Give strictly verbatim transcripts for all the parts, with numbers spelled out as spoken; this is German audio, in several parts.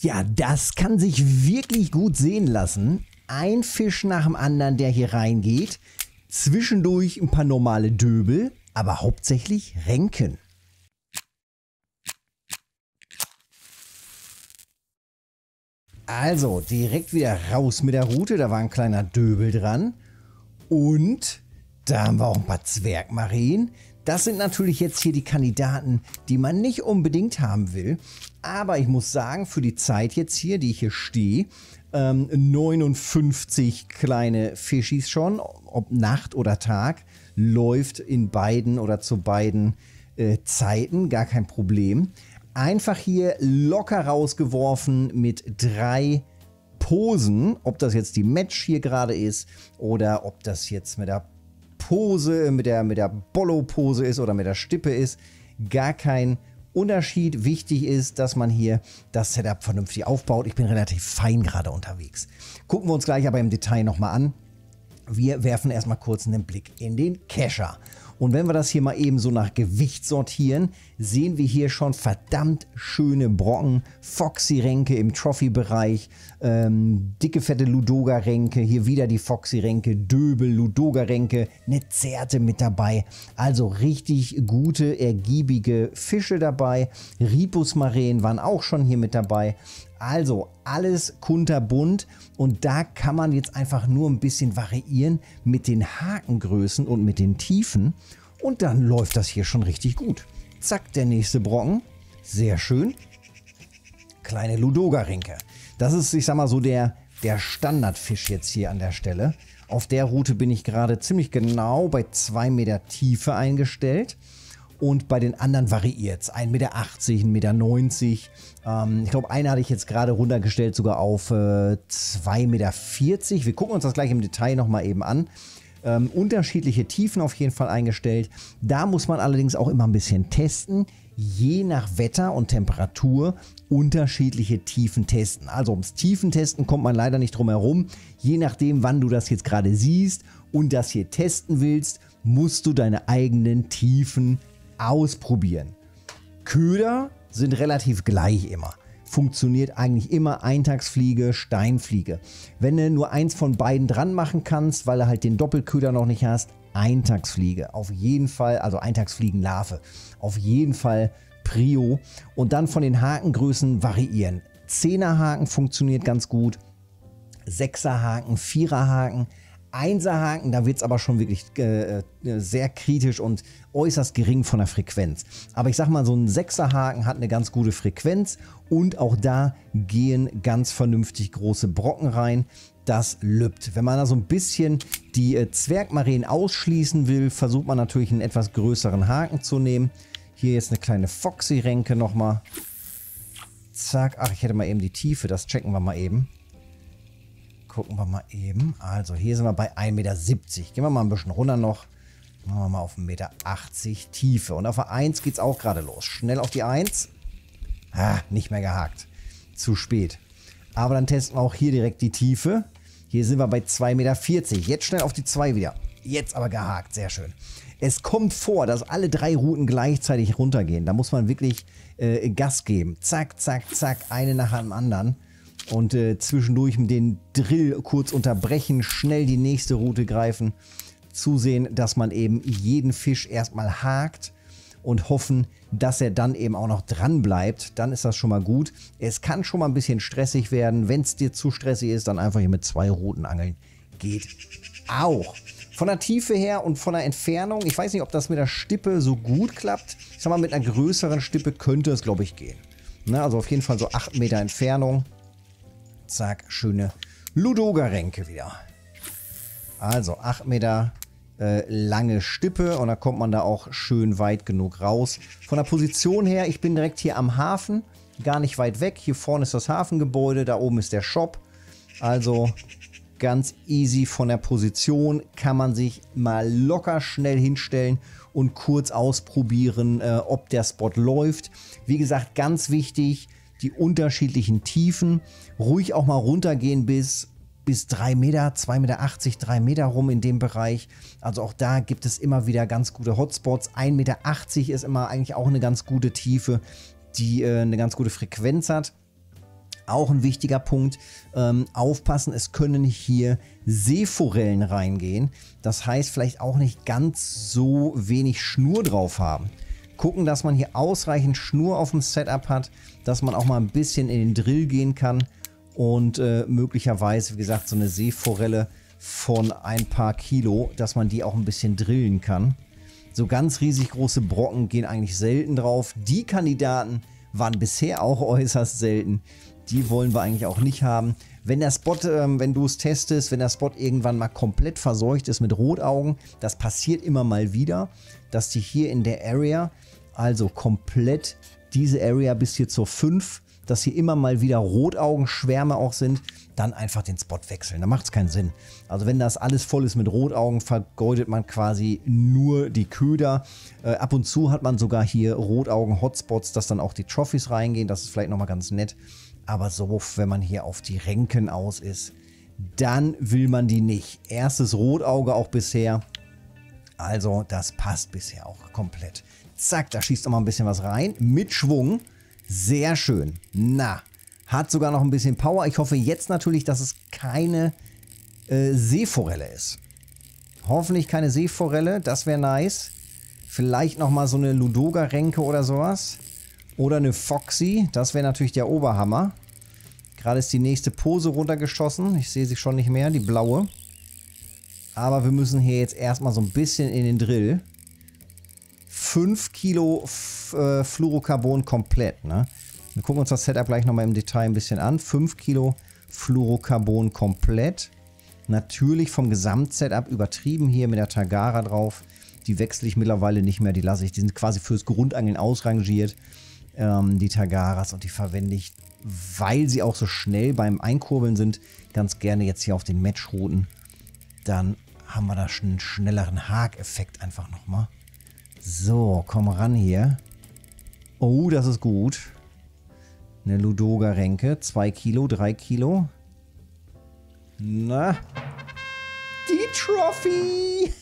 Ja, das kann sich wirklich gut sehen lassen. Ein Fisch nach dem anderen, der hier reingeht. Zwischendurch ein paar normale Döbel, aber hauptsächlich Renken. Also, direkt wieder raus mit der Rute. Da war ein kleiner Döbel dran. Und da haben wir auch ein paar Zwergmareen. Das sind natürlich jetzt hier die Kandidaten, die man nicht unbedingt haben will. Aber ich muss sagen, für die Zeit jetzt hier, die ich hier stehe, ähm, neunundfünfzig kleine Fischis schon, ob Nacht oder Tag, läuft in beiden oder zu beiden äh, Zeiten, gar kein Problem. Einfach hier locker rausgeworfen mit drei Posen, ob das jetzt die Match hier gerade ist oder ob das jetzt mit der Pose, mit der, mit der Bollo-Pose ist oder mit der Stippe ist, gar kein Unterschied. Wichtig ist, dass man hier das Setup vernünftig aufbaut. Ich bin relativ fein gerade unterwegs. Gucken wir uns gleich aber im Detail nochmal an. Wir werfen erstmal kurz einen Blick in den Kescher. Und wenn wir das hier mal eben so nach Gewicht sortieren, sehen wir hier schon verdammt schöne Brocken. Foxy-Ränke im Trophy-Bereich, ähm, dicke, fette Ludoga-Ränke, hier wieder die Foxy-Ränke, Döbel, Ludoga-Ränke, eine Zerte mit dabei. Also richtig gute, ergiebige Fische dabei. Ripusmareen waren auch schon hier mit dabei. Also alles kunterbunt und da kann man jetzt einfach nur ein bisschen variieren mit den Hakengrößen und mit den Tiefen und dann läuft das hier schon richtig gut. Zack, der nächste Brocken. Sehr schön. Kleine Ludoga-Rinke. Das ist, ich sag mal so, der, der Standardfisch jetzt hier an der Stelle. Auf der Route bin ich gerade ziemlich genau bei zwei Meter Tiefe eingestellt. Und bei den anderen variiert es. ein Meter achtzig, ein Meter neunzig. Ähm, ich glaube, einen hatte ich jetzt gerade runtergestellt, sogar auf äh, zwei Meter vierzig. Wir gucken uns das gleich im Detail nochmal eben an. Ähm, unterschiedliche Tiefen auf jeden Fall eingestellt. Da muss man allerdings auch immer ein bisschen testen. Je nach Wetter und Temperatur unterschiedliche Tiefen testen. Also ums Tiefentesten kommt man leider nicht drum herum. Je nachdem, wann du das jetzt gerade siehst und das hier testen willst, musst du deine eigenen Tiefen ausprobieren. Köder sind relativ gleich immer. Funktioniert eigentlich immer Eintagsfliege, Steinfliege. Wenn du nur eins von beiden dran machen kannst, weil du halt den Doppelköder noch nicht hast, Eintagsfliege. Auf jeden Fall, also Eintagsfliegenlarve. Auf jeden Fall Prio. Und dann von den Hakengrößen variieren. Zehnerhaken funktioniert ganz gut. Sechserhaken, Viererhaken. Einserhaken, da wird es aber schon wirklich äh, sehr kritisch und äußerst gering von der Frequenz. Aber ich sag mal, so ein Sechserhaken hat eine ganz gute Frequenz und auch da gehen ganz vernünftig große Brocken rein. Das lübt. Wenn man da so ein bisschen die äh, Zwergmareen ausschließen will, versucht man natürlich einen etwas größeren Haken zu nehmen. Hier jetzt eine kleine Foxy-Ränke nochmal. Zack, ach, ich hätte mal eben die Tiefe, das checken wir mal eben. Gucken wir mal eben. Also hier sind wir bei ein Meter siebzig. Gehen wir mal ein bisschen runter noch. Machen wir mal auf ein Meter achtzig Tiefe. Und auf der eins geht es auch gerade los. Schnell auf die eins. Ah, nicht mehr gehakt. Zu spät. Aber dann testen wir auch hier direkt die Tiefe. Hier sind wir bei zwei Meter vierzig. Jetzt schnell auf die zwei wieder. Jetzt aber gehakt. Sehr schön. Es kommt vor, dass alle drei Routen gleichzeitig runtergehen. Da muss man wirklich äh, Gas geben. Zack, zack, zack. Eine nach dem anderen. Und äh, zwischendurch mit den Drill kurz unterbrechen, schnell die nächste Route greifen, zusehen, dass man eben jeden Fisch erstmal hakt und hoffen, dass er dann eben auch noch dran bleibt. Dann ist das schon mal gut. Es kann schon mal ein bisschen stressig werden. Wenn es dir zu stressig ist, dann einfach hier mit zwei Routen angeln. Geht auch. Von der Tiefe her und von der Entfernung, ich weiß nicht, ob das mit der Stippe so gut klappt. Ich sag mal, mit einer größeren Stippe könnte es, glaube ich, gehen. Na, also auf jeden Fall so acht Meter Entfernung. Zack, schöne Ludoga-Ränke wieder. Also acht Meter äh, lange Stippe und da kommt man da auch schön weit genug raus. Von der Position her, ich bin direkt hier am Hafen, gar nicht weit weg. Hier vorne ist das Hafengebäude, da oben ist der Shop. Also ganz easy von der Position kann man sich mal locker schnell hinstellen und kurz ausprobieren, äh, ob der Spot läuft. Wie gesagt, ganz wichtig, die unterschiedlichen Tiefen, ruhig auch mal runtergehen bis, bis drei Meter, zwei Meter achtzig, drei Meter rum in dem Bereich. Also auch da gibt es immer wieder ganz gute Hotspots. ein Meter achtzig ist immer eigentlich auch eine ganz gute Tiefe, die äh, eine ganz gute Frequenz hat. Auch ein wichtiger Punkt, ähm, aufpassen, es können hier Seeforellen reingehen. Das heißt, vielleicht auch nicht ganz so wenig Schnur drauf haben. Gucken, dass man hier ausreichend Schnur auf dem Setup hat, dass man auch mal ein bisschen in den Drill gehen kann und äh, möglicherweise, wie gesagt, so eine Seeforelle von ein paar Kilo, dass man die auch ein bisschen drillen kann. So ganz riesig große Brocken gehen eigentlich selten drauf. Die Kandidaten waren bisher auch äußerst selten. Die wollen wir eigentlich auch nicht haben. Wenn der Spot, ähm, wenn du es testest, wenn der Spot irgendwann mal komplett verseucht ist mit Rotaugen, das passiert immer mal wieder, dass die hier in der Area, also komplett diese Area bis hier zur fünf, dass hier immer mal wieder Rotaugenschwärme auch sind, dann einfach den Spot wechseln. Da macht es keinen Sinn. Also wenn das alles voll ist mit Rotaugen, vergeudet man quasi nur die Köder. Äh, ab und zu hat man sogar hier Rotaugen-Hotspots, dass dann auch die Trophies reingehen. Das ist vielleicht nochmal ganz nett. Aber so, wenn man hier auf die Renken aus ist, dann will man die nicht. Erstes Rotauge auch bisher. Also das passt bisher auch komplett. Zack, da schießt noch mal ein bisschen was rein. Mit Schwung. Sehr schön. Na, hat sogar noch ein bisschen Power. Ich hoffe jetzt natürlich, dass es keine äh, Seeforelle ist. Hoffentlich keine Seeforelle. Das wäre nice. Vielleicht nochmal so eine Ludoga-Renke oder sowas. Oder eine Foxy. Das wäre natürlich der Oberhammer. Gerade ist die nächste Pose runtergeschossen. Ich sehe sie schon nicht mehr, die blaue. Aber wir müssen hier jetzt erstmal so ein bisschen in den Drill. fünf Kilo äh, Fluorocarbon komplett. Ne? Wir gucken uns das Setup gleich nochmal im Detail ein bisschen an. fünf Kilo Fluorocarbon komplett. Natürlich vom Gesamtsetup übertrieben hier mit der Tagara drauf. Die wechsle ich mittlerweile nicht mehr, die lasse ich. Die sind quasi fürs Grundangeln ausrangiert. Ähm, die Tagaras, und die verwende ich, weil sie auch so schnell beim Einkurbeln sind, ganz gerne jetzt hier auf den Matchrouten. Dann haben wir da schon einen schnelleren Hakeffekt einfach nochmal. So, komm ran hier. Oh, das ist gut. Eine Ludoga-Renke. zwei Kilo, drei Kilo. Na. Die Trophy!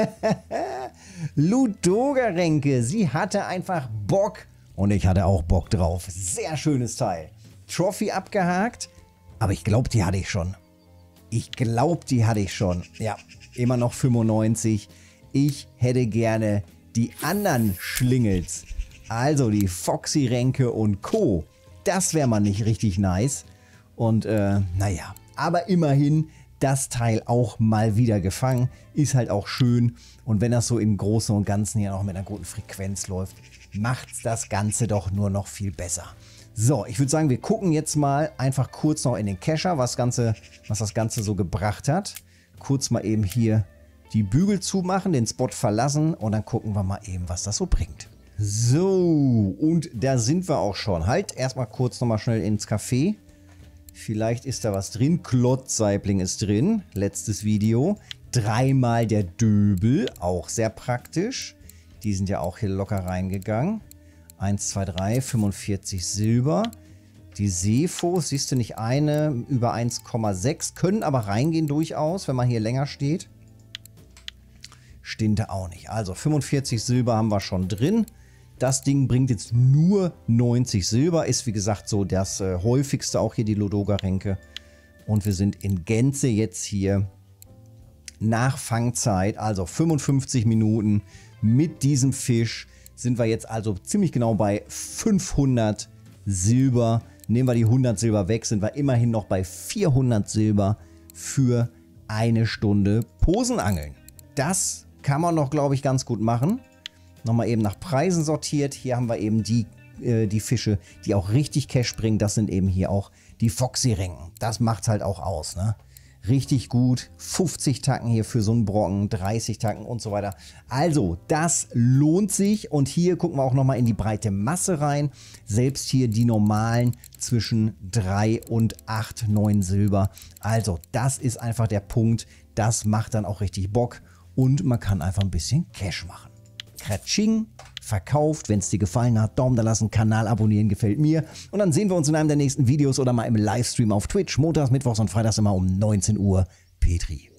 Ludoga-Renke. Sie hatte einfach Bock. Und ich hatte auch Bock drauf. Sehr schönes Teil. Trophy abgehakt. Aber ich glaube, die hatte ich schon. Ich glaube, die hatte ich schon. Ja, immer noch fünfundneunzig. Ich hätte gerne die anderen Schlingels. Also die Foxy-Renke und Co. Das wäre mal nicht richtig nice. Und äh, naja, aber immerhin das Teil auch mal wieder gefangen. Ist halt auch schön. Und wenn das so im Großen und Ganzen ja noch mit einer guten Frequenz läuft, macht das Ganze doch nur noch viel besser. So, ich würde sagen, wir gucken jetzt mal einfach kurz noch in den Kescher, was, Ganze, was das Ganze so gebracht hat. Kurz mal eben hier die Bügel zumachen, den Spot verlassen und dann gucken wir mal eben, was das so bringt. So, und da sind wir auch schon. Halt, erstmal kurz nochmal schnell ins Café. Vielleicht ist da was drin. Klotzsaibling ist drin. Letztes Video. Dreimal der Döbel, auch sehr praktisch. Die sind ja auch hier locker reingegangen. eins, zwei, drei, fünfundvierzig Silber. Die Seefos, siehst du, nicht eine, über eins Komma sechs. Können aber reingehen durchaus, wenn man hier länger steht. Stinte auch nicht. Also fünfundvierzig Silber haben wir schon drin. Das Ding bringt jetzt nur neunzig Silber. Ist wie gesagt so das äh, häufigste auch hier, die Ludoga-Renke. Und wir sind in Gänze jetzt hier nach Fangzeit. Also fünfundfünfzig Minuten mit diesem Fisch. Sind wir jetzt also ziemlich genau bei fünfhundert Silber. Nehmen wir die hundert Silber weg, sind wir immerhin noch bei vierhundert Silber für eine Stunde Posenangeln. Das kann man noch, glaube ich, ganz gut machen. Nochmal eben nach Preisen sortiert. Hier haben wir eben die, äh, die Fische, die auch richtig Cash bringen. Das sind eben hier auch die Foxy-Renken. Das macht halt auch aus, ne? Richtig gut. fünfzig Tacken hier für so einen Brocken, dreißig Tacken und so weiter. Also, das lohnt sich. Und hier gucken wir auch nochmal in die breite Masse rein. Selbst hier die normalen zwischen drei und acht, neun Silber. Also, das ist einfach der Punkt. Das macht dann auch richtig Bock. Und man kann einfach ein bisschen Cash machen. Kratsching, verkauft. Wenn es dir gefallen hat, Daumen da lassen, Kanal abonnieren, gefällt mir. Und dann sehen wir uns in einem der nächsten Videos oder mal im Livestream auf Twitch. Montags, Mittwochs und Freitags immer um neunzehn Uhr. Petri.